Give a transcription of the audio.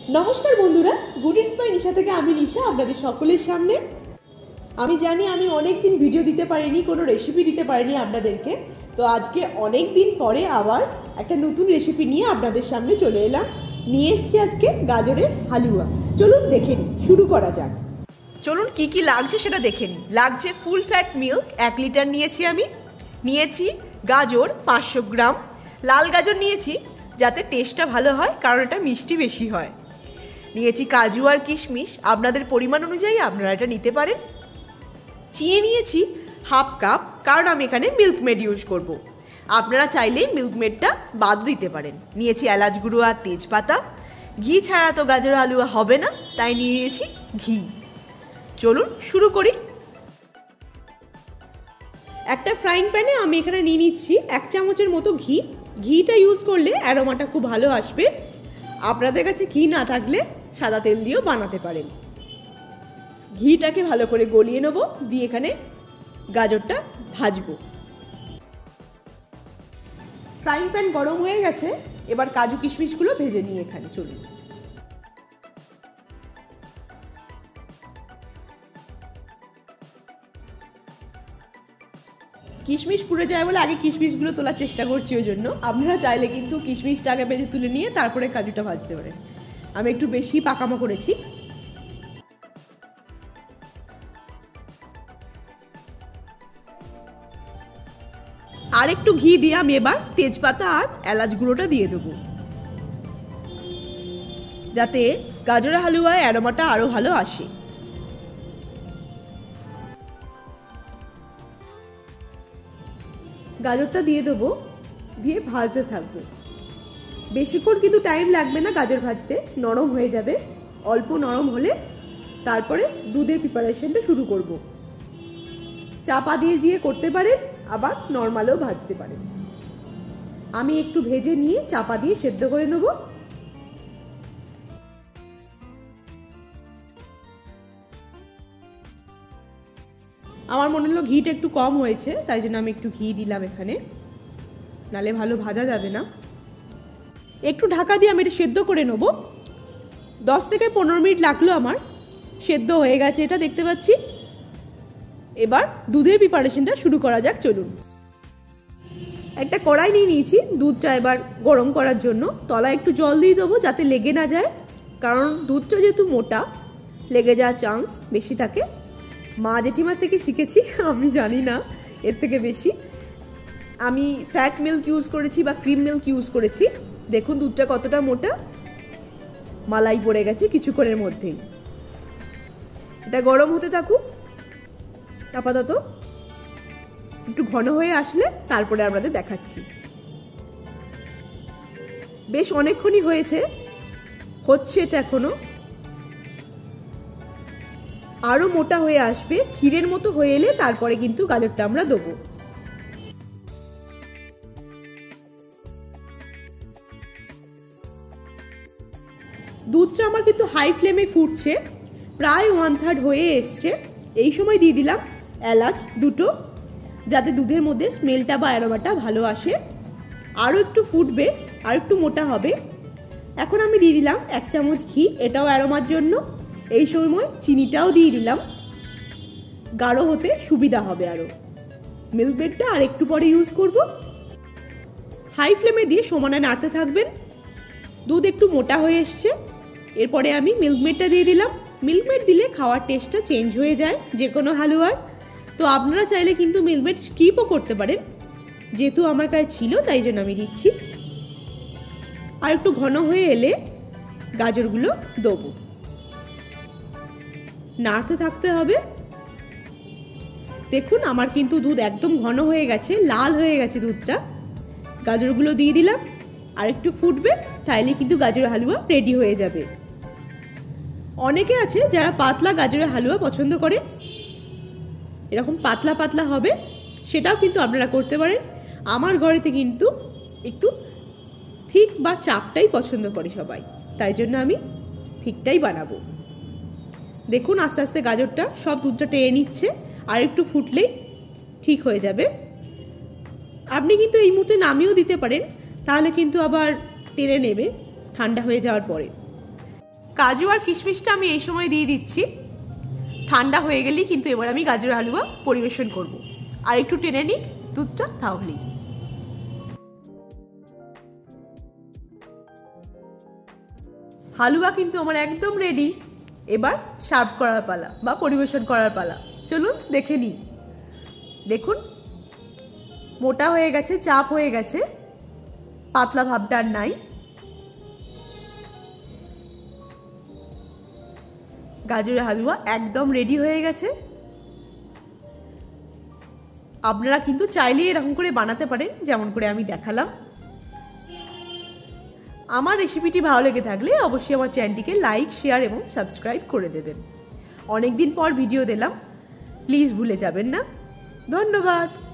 নমস্কার বন্ধুরা, good it's by নিশা থেকে আমি নিশা আপনাদের সকলের সামনে। আমি জানি আমি অনেক দিন ভিডিও দিতে পারিনি, কোনো রেসিপি দিতে পারিনি আপনাদেরকে। তো আজকে অনেক দিন পরে আবার একটা নতুন রেসিপি নিয়ে আপনাদের সামনে চলে এলাম। নিয়ে এসেছি আজকে গাজরের হালুয়া। চলুন দেখে নিই, শুরু করা যাক। চলুন কি কি লাগছে সেটা দেখে নিই। লাগছে ফুল ফ্যাট মিল্ক 1 লিটার নিয়েছি আমি। নিয়েছি গাজর 500 গ্রাম। লাল গাজর নিয়েছি যাতে টেস্টটা ভালো হয়, কারণ এটা মিষ্টি বেশি হয়। নিয়েছি কাজু আর কিশমিশ, আপনাদের পরিমাণ অনুযায়ী আপনারা এটা নিতে পারেন। চিনি নিয়েছি হাফ কাপ, কারণ আমি এখানে মিল্ক মেড ইউজ করব। আপনারা চাইলেই মিল্ক মেডটা বাদ দিতে পারেন। নিয়েছি এলাচ গুঁড়ো আর তেজপাতা। ঘি ছাড়া তো গাজর হালুয়া হবে না, তাই নিয়ে নিয়েছি ঘি। চলুন শুরু করি। একটা ফ্রাইং প্যানে আমি এখানে নিয়ে নিচ্ছি 1 চামচের মতো ঘি। ঘিটা ইউজ করলে অ্যারোমাটা খুব ভালো আসবে। আপনাদের কাছে ঘি না থাকলে সাদা তেল দিয়েও বানাতে পারেন। ঘিটাকে ভালো করে গলিয়ে নেব, দিয়ে এখানে গাজরটা ভাজবো। ফ্রাইং প্যান গরম হয়ে গেছে, এবার কাজু কিশমিশগুলো ভেজে নিয়ে এখানে চলুন। কিশমিশ পুড়ে যায় বলে আগে কিশমিশগুলো তোলার চেষ্টা করছি, ওই জন্য। আপনারা চাইলে কিন্তু কিশমিশটা আগে ভেজে তুলে নিয়ে তারপরে কাজুটা ভাজতে পারেন। আমি একটু বেশি পাকামো করেছি। আর একটু ঘি দিয়ে আমি এবার তেজপাতা আর এলাচ গুঁড়োটা দিয়ে দেবো, যাতে গাজরের হালুয়ায় অ্যারোমাটা আরো ভালো আসে। গাজরটা দিয়ে দেবো, দিয়ে ভাজতে থাকবো। বেশিক্ষণ কিন্তু টাইম লাগবে না গাজর ভাজতে, নরম হয়ে যাবে। অল্প নরম হলে তারপরে দুধের প্রিপারেশনটা শুরু করব। চাপা দিয়ে দিয়ে করতে পারেন, আবার নর্মালও ভাজতে পারেন। আমি একটু ভেজে নিয়ে চাপা দিয়ে সেদ্ধ করে নেব। আমার মনে হলো ঘিটা একটু কম হয়েছে, তাই জন্য আমি একটু ঘি দিলাম এখানে, নালে ভালো ভাজা যাবে না। একটু ঢাকা দিয়ে আমি এটা সেদ্ধ করে নেব। 10 থেকে 15 মিনিট লাগলো আমার, সেদ্ধ হয়ে গেছে এটা দেখতে পাচ্ছি। এবার দুধের প্রিপারেশনটা শুরু করা যাক, চলুন। একটা কড়াই নিয়ে নিয়েছি দুধটা এবার গরম করার জন্য। তলায় একটু জল দিয়ে দেবো যাতে লেগে না যায়, কারণ দুধটা যেহেতু মোটা, লেগে যাওয়ার চান্স বেশি থাকে। মা জেঠিমার থেকে শিখেছি, আমি জানি না এর থেকে বেশি। আমি ফ্যাট মিল্ক ইউজ করেছি বা ক্রিম মিল্ক ইউজ করেছি। দেখুন দুধটা কতটা মোটা, মালাই পড়ে গেছে কিছুক্ষণের মধ্যেই। এটা গরম হতে থাকুক। আপাতত একটু ঘন হয়ে আসলে তারপরে আপনাদের দেখাচ্ছি। বেশ অনেকক্ষণই হয়েছে, হচ্ছে এটা এখনো। আরো মোটা হয়ে আসবে, ক্ষীরের মতো হয়ে এলে তারপরে কিন্তু গাজরটা আমরা দেবো। দুধটা আমার কিন্তু হাই ফ্লেমে ফুটছে, প্রায় 1/3 হয়ে এসছে। এই সময় দিয়ে দিলাম এলাচ 2টো, যাতে দুধের মধ্যে স্মেলটা বা অ্যারোমাটা ভালো আসে। আরও একটু ফুটবে, আর একটু মোটা হবে। এখন আমি দিয়ে দিলাম 1 চামচ ঘি, এটাও অ্যারোমার জন্য। এই সময় চিনিটাও দিয়ে দিলাম, গাঢ় হতে সুবিধা হবে আরও। মিল্ক মেডটা আর একটু পরে ইউজ করব। হাই ফ্লেমে দিয়ে সমানে নাড়তে থাকবেন। দুধ একটু মোটা হয়ে এসছে, এরপরে আমি মিল্ক মেডটা দিয়ে দিলাম। মিল্ক মেড দিলে খাওয়ার টেস্টটা চেঞ্জ হয়ে যায় যে কোনো হালুয়ার। তো আপনারা চাইলে কিন্তু মিল্ক মেড স্কিপও করতে পারেন, যেহেতু আমার কাছে ছিল তাই জন্য আমি দিচ্ছি। আর একটু ঘন হয়ে এলে গাজরগুলো দেবো, নাড়তে থাকতে হবে। দেখুন আমার কিন্তু দুধ একদম ঘন হয়ে গেছে, লাল হয়ে গেছে দুধটা। গাজরগুলো দিয়ে দিলাম, আর একটু ফুটবে, তাইলে কিন্তু গাজরের হালুয়া রেডি হয়ে যাবে। অনেকে আছে যারা পাতলা গাজরের হালুয়া পছন্দ করে, এরকম পাতলা পাতলা হবে, সেটাও কিন্তু আপনারা করতে পারেন। আমার ঘরেতে কিন্তু একটু থিক বা চাপটাই পছন্দ করে সবাই, তাই জন্য আমি থিকটাই বানাবো। দেখুন আস্তে আস্তে গাজরটা সব দুধটা টেনে নিচ্ছে, আর একটু ফুটলেই ঠিক হয়ে যাবে। আপনি কিন্তু এই মুহূর্তে নামিয়েও দিতে পারেন, তাহলে কিন্তু আবার টেনে নেবে ঠান্ডা হয়ে যাওয়ার পরে। কাজু আর কিশমিশটা আমি এই সময় দিয়ে দিচ্ছি। ঠান্ডা হয়ে গেলেই কিন্তু এবার আমি গাজরের হালুয়া পরিবেশন করব। আর একটু টেনে নিই দুধটা, তাহলেই। হালুয়া কিন্তু আমার একদম রেডি। এবার সার্ভ করার পালা বা পরিবেশন করার পালা। চলুন দেখে নিই। দেখুন, মোটা হয়ে গেছে, চাপ হয়ে গেছে, পাতলা ভাবটা আর নাই। গাজরের হালুয়া একদম রেডি হয়ে গেছে। আপনারা কিন্তু চাইলেই এরকম করে বানাতে পারেন, যেমন করে আমি দেখালাম। আমার রেসিপিটি ভালো লেগে থাকলে অবশ্যই আমার চ্যানেলটিকে লাইক, শেয়ার এবং সাবস্ক্রাইব করে দেবেন। অনেকদিন পর ভিডিও দিলাম, প্লিজ ভুলে যাবেন না। ধন্যবাদ।